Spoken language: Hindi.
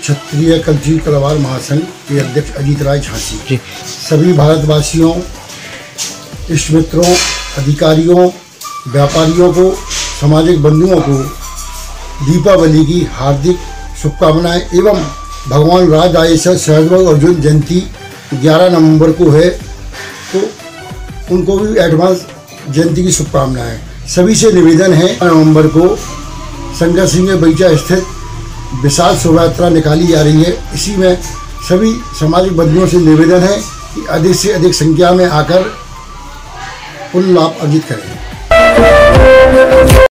क्षत्रिय कल्ची कलावार महासंघ के अध्यक्ष अजीत राय झांसी सभी भारतवासियों, इष्ट मित्रों, अधिकारियों, व्यापारियों को, सामाजिक बंधुओं को दीपावली की हार्दिक शुभकामनाएं एवं भगवान राज आयेशर सहस्रबुद्धे अर्जुन जयंती 11 नवंबर को है, तो उनको भी एडवांस जयंती की शुभकामनाएं। सभी से निवेदन है, नवंबर को संगर सिंह बगीचा स्थित विशाल शोभा यात्रा निकाली जा रही है। इसी में सभी सामाजिक बंधुओं से निवेदन है कि अधिक से अधिक संख्या में आकर पुण्य लाभ अर्जित करें।